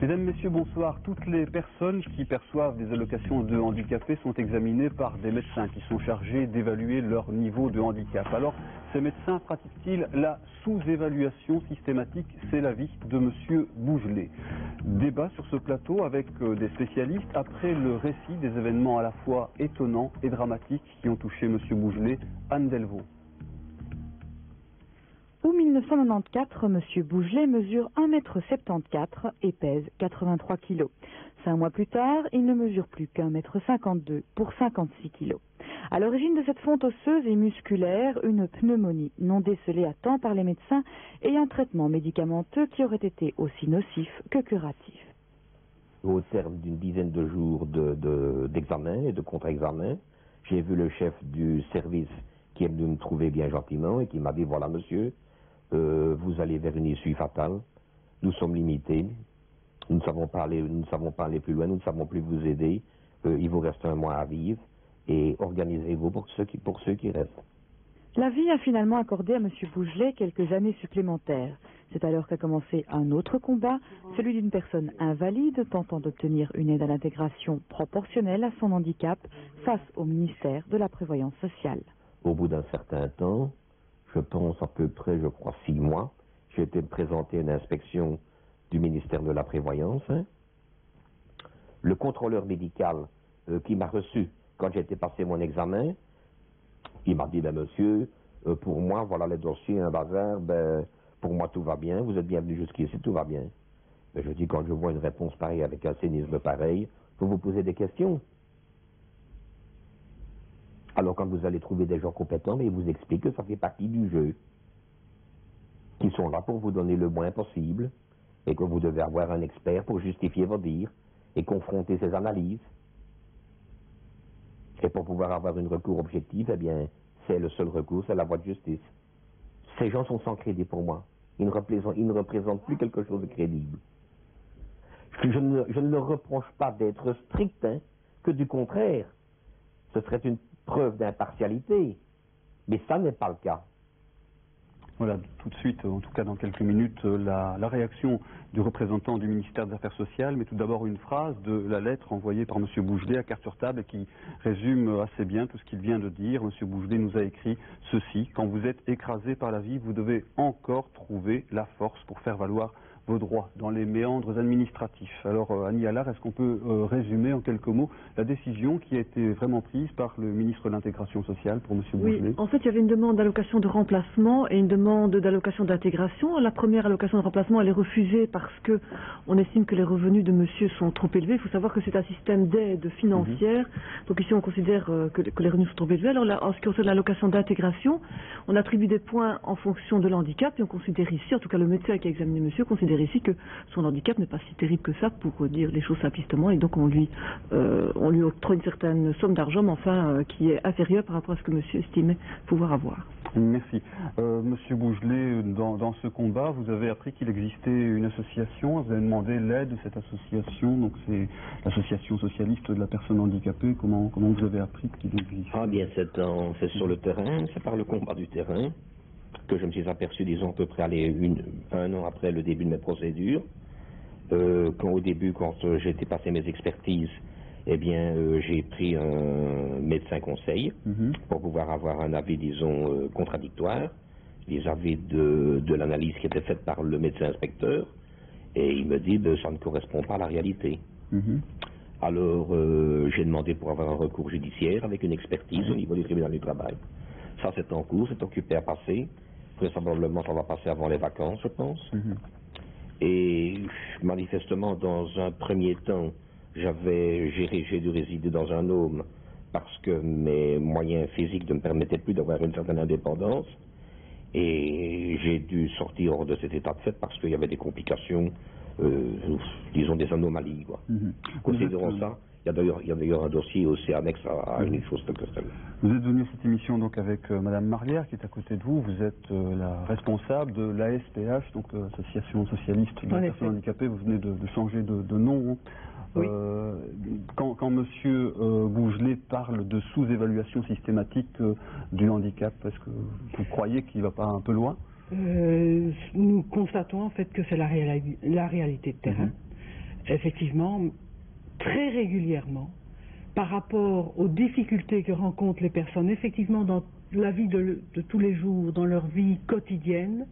Mesdames, Messieurs, bonsoir. Toutes les personnes qui perçoivent des allocations de handicapés sont examinées par des médecins qui sont chargés d'évaluer leur niveau de handicap. Alors, ces médecins pratiquent-ils la sous-évaluation systématique? C'est l'avis de Monsieur Bougelet. Débat sur ce plateau avec des spécialistes après le récit des événements à la fois étonnants et dramatiques qui ont touché Monsieur Bougelet. Anne Delvaux. Août 1994, M. Bougelet mesure 1,74 m et pèse 83 kg. 5 mois plus tard, il ne mesure plus qu'1,52 m pour 56 kg. À l'origine de cette fonte osseuse et musculaire, une pneumonie non décelée à temps par les médecins et un traitement médicamenteux qui aurait été aussi nocif que curatif. Au terme d'une dizaine de jours d'examen et de contre-examen, j'ai vu le chef du service qui est venu me trouver bien gentiment et qui m'a dit: voilà monsieur, vous allez vers une issue fatale, nous sommes limités, nous ne savons pas aller plus loin, nous ne savons plus vous aider, il vous reste un mois à vivre et organisez-vous pour ceux qui restent. La vie a finalement accordé à M. Bougelet quelques années supplémentaires. C'est alors qu'a commencé un autre combat, celui d'une personne invalide tentant d'obtenir une aide à l'intégration proportionnelle à son handicap face au ministère de la Prévoyance sociale. Au bout d'un certain temps, je pense à peu près, 6 mois, j'ai été présenté à une inspection du ministère de la Prévoyance. Le contrôleur médical qui m'a reçu quand j'ai été passer mon examen, il m'a dit: ben monsieur, pour moi, voilà les dossiers, un bazar, pour moi tout va bien, vous êtes bienvenu jusqu'ici, tout va bien. Mais je dis, quand je vois une réponse pareille avec un cynisme pareil, vous vous posez des questions. Alors quand vous allez trouver des gens compétents, ils vous expliquent que ça fait partie du jeu, qu'ils sont là pour vous donner le moins possible, et que vous devez avoir un expert pour justifier vos dires et confronter ses analyses. Et pour pouvoir avoir une recours objectif, eh bien, c'est le seul recours, c'est la voie de justice. Ces gens sont sans crédit pour moi. Ils ne représentent plus quelque chose de crédible. Je ne leur reproche pas d'être strict, que du contraire. Ce serait une preuve d'impartialité. Mais ça n'est pas le cas. Voilà, tout de suite, en tout cas dans quelques minutes, la réaction du représentant du ministère des Affaires sociales, mais tout d'abord une phrase de la lettre envoyée par M. Bougelet à carte sur table qui résume assez bien tout ce qu'il vient de dire. M. Bougelet nous a écrit ceci: quand vous êtes écrasé par la vie, vous devez encore trouver la force pour faire valoir vos droits dans les méandres administratifs. Alors Annie Allard, est-ce qu'on peut résumer en quelques mots la décision qui a été vraiment prise par le ministre de l'Intégration sociale pour M. Bougelet? Oui, en fait il y avait une demande d'allocation de remplacement et une demande d'allocation d'intégration. La première allocation de remplacement elle est refusée parce que on estime que les revenus de monsieur sont trop élevés. Il faut savoir que c'est un système d'aide financière, donc ici on considère que les revenus sont trop élevés. Alors là, en ce qui concerne l'allocation d'intégration, on attribue des points en fonction de l'handicap et on considère ici, en tout cas le médecin qui a examiné monsieur considère ici que son handicap n'est pas si terrible que ça, pour dire les choses simplistement, et donc on lui octroie une certaine somme d'argent, mais enfin qui est inférieure par rapport à ce que monsieur estimait pouvoir avoir. Merci. Monsieur Bougelet, dans ce combat, vous avez appris qu'il existait une association, vous avez demandé l'aide de cette association, donc c'est l'association socialiste de la personne handicapée. Comment vous avez appris qu'il existe? Ah bien, c'est sur le terrain, c'est par le combat du terrain que je me suis aperçu, disons, à peu près un an après le début de mes procédures. Au début, quand j'ai été passer mes expertises, eh bien, j'ai pris un médecin conseil pour pouvoir avoir un avis, disons, contradictoire, vis-à-vis de l'analyse qui était faite par le médecin inspecteur, et il me dit ça ne correspond pas à la réalité. Alors, j'ai demandé pour avoir un recours judiciaire avec une expertise au niveau du tribunal du travail. Ça, c'est en cours, c'est occupé à passer. Vraisemblablement, ça va passer avant les vacances, je pense. Et manifestement, dans un premier temps, j'ai dû résider dans un home parce que mes moyens physiques ne me permettaient plus d'avoir une certaine indépendance. Et j'ai dû sortir hors de cet état de fait parce qu'il y avait des complications, disons des anomalies, quoi. Considérons ça. Il y a d'ailleurs un dossier aussi annexe à une chose telle que celle-là. Vous êtes venu à cette émission donc avec Madame Marlière qui est à côté de vous. Vous êtes la responsable de l'ASPH, donc l'Association socialiste de la personne handicapée. Vous venez de changer de nom. Oui. Quand Monsieur Bougelet parle de sous-évaluation systématique du handicap, est-ce que vous croyez qu'il ne va pas un peu loin? Nous constatons en fait que c'est la réalité de terrain. effectivement, très régulièrement, par rapport aux difficultés que rencontrent les personnes, effectivement, dans la vie de tous les jours, dans leur vie quotidienne,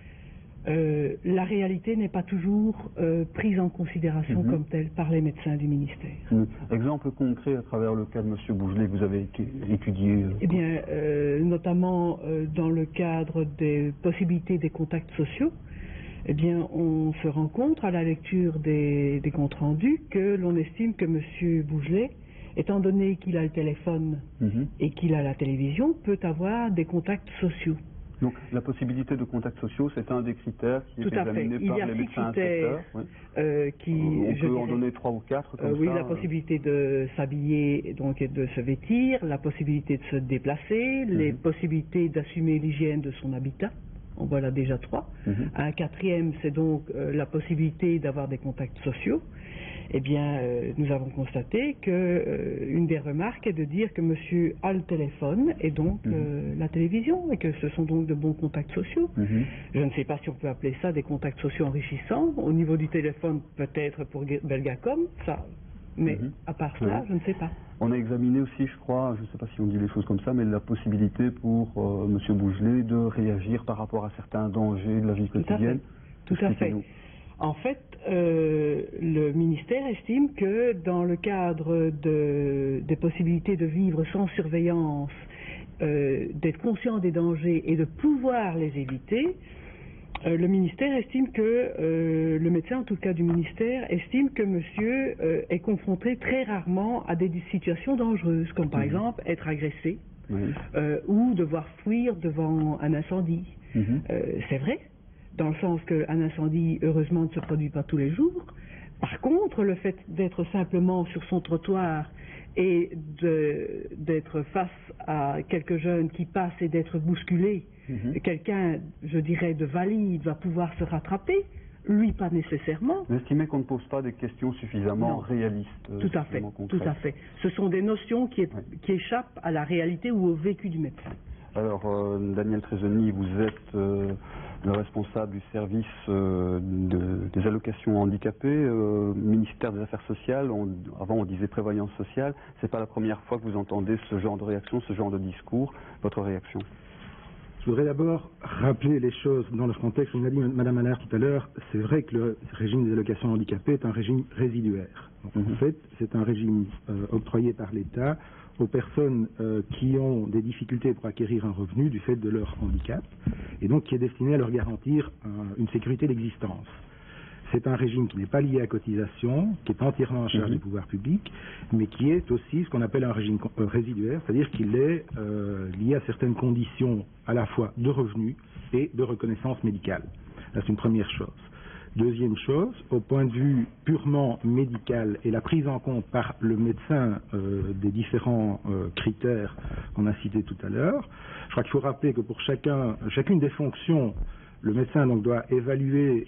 la réalité n'est pas toujours prise en considération comme telle par les médecins du ministère. Exemple concret à travers le cas de M. Bougelet que vous avez étudié Eh bien, notamment dans le cadre des possibilités des contacts sociaux, eh bien, on se rend compte à la lecture des comptes rendus que l'on estime que M. Bougelet, étant donné qu'il a le téléphone et qu'il a la télévision, peut avoir des contacts sociaux. Donc la possibilité de contacts sociaux, c'est un des critères qui est examiné par les médecins inspecteurs. Oui. On peut en donner 3 ou 4 comme oui, ça. la possibilité de s'habiller donc et de se vêtir, la possibilité de se déplacer, les possibilités d'assumer l'hygiène de son habitat. En voilà déjà 3. Un 4e, c'est donc la possibilité d'avoir des contacts sociaux. Eh bien, nous avons constaté qu'une des remarques est de dire que monsieur a le téléphone et donc la télévision, et que ce sont donc de bons contacts sociaux. Je ne sais pas si on peut appeler ça des contacts sociaux enrichissants. Au niveau du téléphone, peut-être pour Belgacom, ça. Mais à part cela, je ne sais pas. On a examiné aussi, je crois, je ne sais pas si on dit les choses comme ça, mais la possibilité pour M. Bougelet de réagir par rapport à certains dangers de la vie quotidienne. Tout à fait. En fait, le ministère estime que dans le cadre des possibilités de vivre sans surveillance, d'être conscient des dangers et de pouvoir les éviter, le ministère estime que, le médecin en tout cas du ministère, estime que monsieur est confronté très rarement à des situations dangereuses, comme par exemple être agressé ou devoir fuir devant un incendie. C'est vrai, dans le sens qu'un incendie, heureusement, ne se produit pas tous les jours. Par contre, le fait d'être simplement sur son trottoir et d'être face à quelques jeunes qui passent et d'être bousculés, quelqu'un, je dirais, de valide va pouvoir se rattraper, lui pas nécessairement. Vous estimez qu'on ne pose pas des questions suffisamment réalistes? Tout à fait, tout à fait. Ce sont des notions qui échappent à la réalité ou au vécu du médecin. Alors, Daniel Trésoni, vous êtes le responsable du service des allocations handicapées, ministère des Affaires sociales. Avant, on disait prévoyance sociale. C'est pas la première fois que vous entendez ce genre de réaction, ce genre de discours. Votre réaction? Je voudrais d'abord rappeler les choses dans leur contexte. On a dit Mme Allard tout à l'heure, c'est vrai que le régime des allocations handicapées est un régime résiduaire. Donc, en fait, c'est un régime octroyé par l'État aux personnes qui ont des difficultés pour acquérir un revenu du fait de leur handicap, et donc qui est destiné à leur garantir une sécurité d'existence. C'est un régime qui n'est pas lié à cotisation, qui est entièrement en charge du pouvoir public, mais qui est aussi ce qu'on appelle un régime résiduaire, c'est-à-dire qu'il est lié à certaines conditions à la fois de revenus et de reconnaissance médicale. Là, c'est une première chose. Deuxième chose, au point de vue purement médical et la prise en compte par le médecin des différents critères qu'on a cités tout à l'heure, je crois qu'il faut rappeler que pour chacune des fonctions, le médecin donc doit évaluer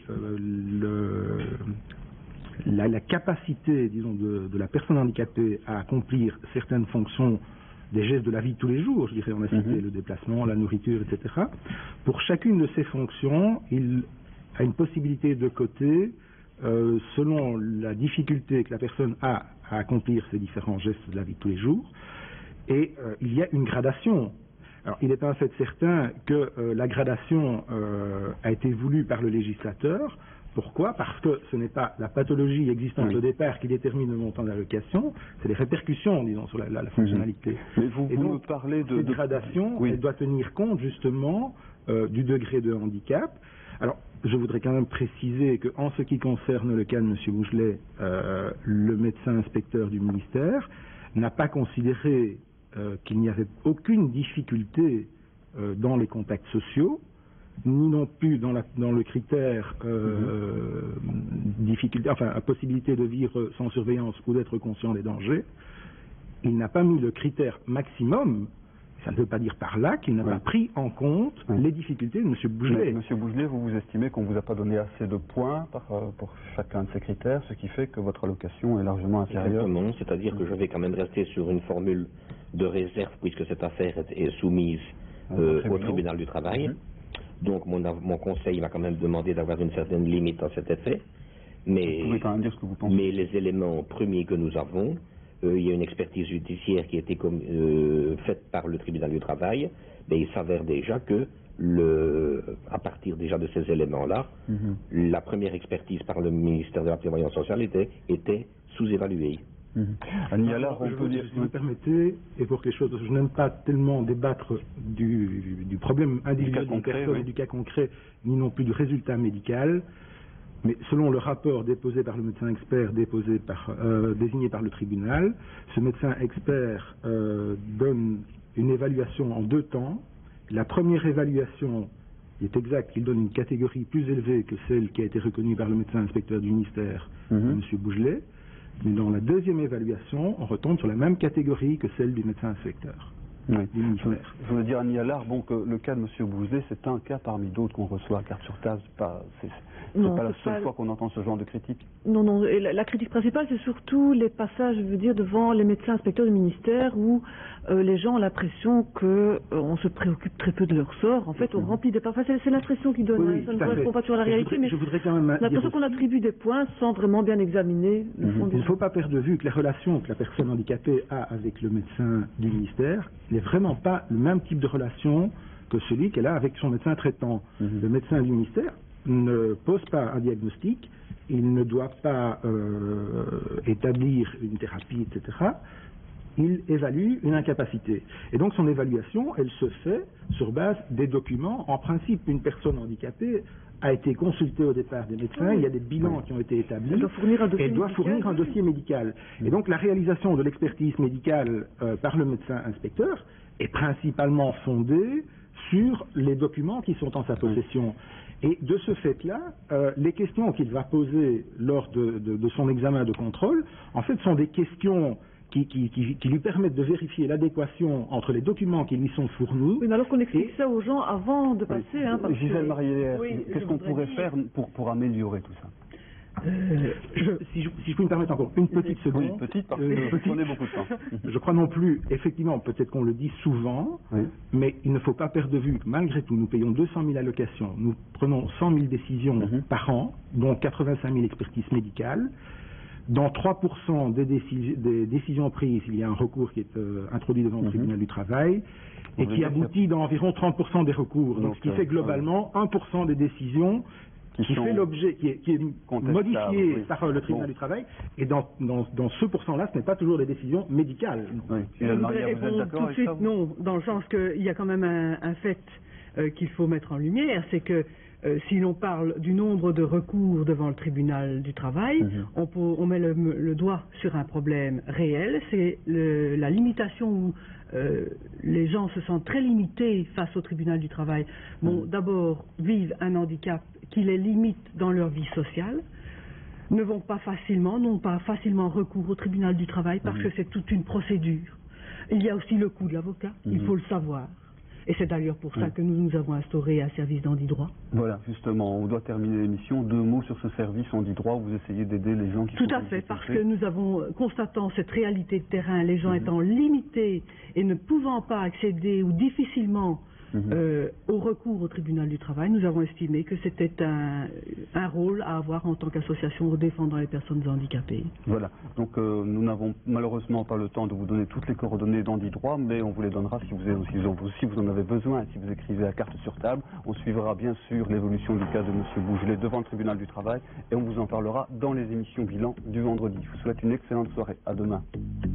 la capacité, disons, de la personne handicapée à accomplir certaines fonctions, des gestes de la vie de tous les jours, je dirais, on a cité le déplacement, la nourriture, etc. Pour chacune de ces fonctions, il a une possibilité de coter selon la difficulté que la personne a à accomplir ces différents gestes de la vie de tous les jours, et il y a une gradation. Alors, il est un fait certain que la gradation a été voulue par le législateur. Pourquoi? Parce que ce n'est pas la pathologie existante au départ qui détermine le montant de l'allocation, c'est les répercussions, disons, sur la fonctionnalité. Mais vous me parlez de cette gradation, elle doit tenir compte justement du degré de handicap. Alors, je voudrais quand même préciser qu'en ce qui concerne le cas de M. Bougelet, le médecin inspecteur du ministère n'a pas considéré qu'il n'y avait aucune difficulté dans les contacts sociaux, ni non plus dans le critère difficulté, enfin, la possibilité de vivre sans surveillance ou d'être conscient des dangers. Il n'a pas mis le critère maximum. Ça ne veut pas dire par là qu'il n'a pas pris en compte les difficultés de M. Bougelet. Monsieur Bougelet, vous estimez qu'on ne vous a pas donné assez de points pour chacun de ces critères, ce qui fait que votre allocation est largement inférieure. Exactement, c'est-à-dire que je vais quand même rester sur une formule de réserve puisque cette affaire est soumise au tribunal du travail. Donc mon conseil va quand même demander d'avoir une certaine limite à cet effet. Mais, vous pouvez quand même dire ce que vous pensez. Mais les éléments premiers que nous avons, il y a une expertise judiciaire qui a été faite par le tribunal du travail, mais il s'avère déjà que, à partir déjà de ces éléments-là, la première expertise par le ministère de la Prévoyance sociale était sous-évaluée. Annie Allard, on peut dire... Si vous me permettez, évoquer les choses, je n'aime pas tellement débattre du problème individuel d'une personne et du cas concret, ni non plus du résultat médical, mais selon le rapport déposé par le médecin expert désigné par le tribunal, ce médecin expert donne une évaluation en 2 temps. La première évaluation, il est exact qu'il donne une catégorie plus élevée que celle qui a été reconnue par le médecin inspecteur du ministère, M. Bougelet. Mais dans la deuxième évaluation, on retombe sur la même catégorie que celle du médecin inspecteur. Oui. Je veux dire, Annie Allard, bon, que le cas de M. Bougelet, c'est un cas parmi d'autres qu'on reçoit à carte sur table. C'est pas la seule fois qu'on entend ce genre de critique. Non. Et la critique principale, c'est surtout les passages, je veux dire, devant les médecins inspecteurs du ministère où les gens ont l'impression qu'on se préoccupe très peu de leur sort. En fait, on remplit des papiers. C'est l'impression qu'ils donnent. Ça ne correspond pas toujours à la réalité, mais je voudrais quand même l'impression qu'on attribue des points sans vraiment bien examiner le fond. Il ne faut pas perdre de vue que les relations que la personne handicapée a avec le médecin du ministère n'est vraiment pas le même type de relation que celui qu'elle a avec son médecin traitant. Le médecin du ministère ne pose pas un diagnostic, il ne doit pas établir une thérapie, etc. Il évalue une incapacité. Et donc son évaluation, elle se fait sur base des documents. En principe, une personne handicapée a été consultée au départ des médecins, il y a des bilans qui ont été établis, elle doit fournir un dossier médical. Et donc la réalisation de l'expertise médicale par le médecin inspecteur est principalement fondée sur les documents qui sont en sa possession. Et de ce fait-là, les questions qu'il va poser lors de son examen de contrôle, en fait, sont des questions qui lui permettent de vérifier l'adéquation entre les documents qui lui sont fournis. Oui, mais alors qu'on explique ça aux gens avant de passer. Gisèle Marielle, qu'est-ce qu'on pourrait faire pour améliorer tout ça? Si je peux me permettre encore une petite seconde. Oui, petite, parce que vous prenez beaucoup de temps. Je crois non plus, effectivement, peut-être qu'on le dit souvent, mais il ne faut pas perdre de vue que malgré tout, nous payons 200 000 allocations, nous prenons 100 000 décisions par an, dont 85 000 expertises médicales. Dans 3% des décisions prises, il y a un recours qui est introduit devant le tribunal du travail et qui aboutit dans environ 30% des recours. Donc, ce qui fait globalement 1% des décisions qui fait l'objet, qui est modifié par le tribunal du travail, et dans ce pourcent-là, ce n'est pas toujours des décisions médicales. Je voudrais répondre tout de suite non, dans le sens qu'il y a quand même un fait qu'il faut mettre en lumière, c'est que si l'on parle du nombre de recours devant le tribunal du travail, on met le doigt sur un problème réel, c'est la limitation où les gens se sentent très limités face au tribunal du travail. D'abord, vivent un handicap qui les limite dans leur vie sociale, n'ont pas facilement recours au tribunal du travail parce que c'est toute une procédure. Il y a aussi le coût de l'avocat, il faut le savoir. Et c'est d'ailleurs pour ça que nous avons instauré un service d'handidroit. Voilà, justement, on doit terminer l'émission. 2 mots sur ce service handidroit où vous essayez d'aider les gens qui Tout à fait, parce que nous avons, constatant cette réalité de terrain, les gens étant limités et ne pouvant pas accéder ou difficilement au recours au tribunal du travail, nous avons estimé que c'était un rôle à avoir en tant qu'association défendant les personnes handicapées. Voilà, donc nous n'avons malheureusement pas le temps de vous donner toutes les coordonnées d'handidroit, mais on vous les donnera si vous en avez besoin, si vous écrivez à carte sur table. On suivra bien sûr l'évolution du cas de M. Bougelet devant le tribunal du travail et on vous en parlera dans les émissions bilan du vendredi. Je vous souhaite une excellente soirée. À demain.